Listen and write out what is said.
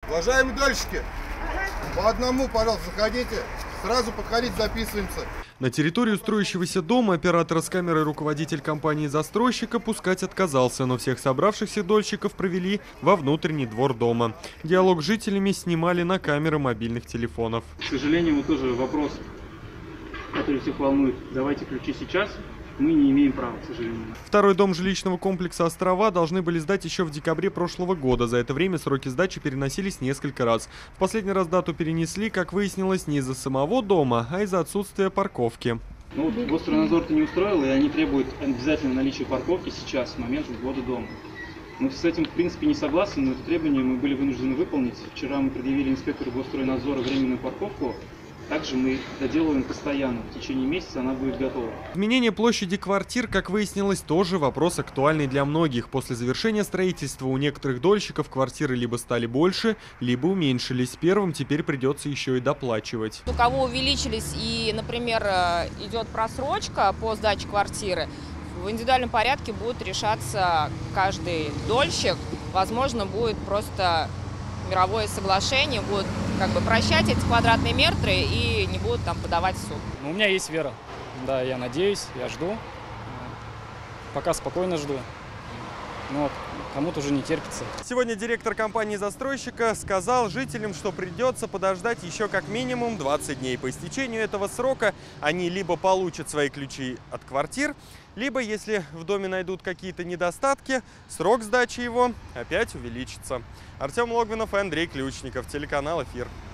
Уважаемые дольщики, по одному, пожалуйста, заходите. Сразу подходите, записываемся. На территорию строящегося дома оператора с камерой руководитель компании-застройщика пускать отказался, но всех собравшихся дольщиков провели во внутренний двор дома. Диалог с жителями снимали на камеры мобильных телефонов. К сожалению, вот тоже вопрос, который всех волнует. Давайте ключи сейчас. Мы не имеем права, к сожалению. Второй дом жилищного комплекса «Острова» должны были сдать еще в декабре прошлого года. За это время сроки сдачи переносились несколько раз. В последний раз дату перенесли, как выяснилось, не из-за самого дома, а из-за отсутствия парковки. Ну, вот Госстроенадзор-то не устроил, и они требуют обязательно наличия парковки сейчас, в момент ввода дома. Мы с этим, в принципе, не согласны, но это требование мы были вынуждены выполнить. Вчера мы предъявили инспектору Госстроенадзора временную парковку. Также мы доделываем постоянно. В течение месяца она будет готова. Изменение площади квартир, как выяснилось, тоже вопрос актуальный для многих. После завершения строительства у некоторых дольщиков квартиры либо стали больше, либо уменьшились. Первым теперь придется еще и доплачивать. У кого увеличились и, например, идет просрочка по сдаче квартиры, в индивидуальном порядке будет решаться каждый дольщик. Возможно, будет просто мировое соглашение, будут как бы прощать эти квадратные метры и не будут там подавать в суд. У меня есть вера. Да, я надеюсь, я жду. Пока спокойно жду. Но кому-то уже не терпится. Сегодня директор компании-застройщика сказал жителям, что придется подождать еще как минимум 20 дней. По истечению этого срока они либо получат свои ключи от квартир, либо, если в доме найдут какие-то недостатки, срок сдачи его опять увеличится. Артем Логвинов и Андрей Ключников, телеканал «Эфир».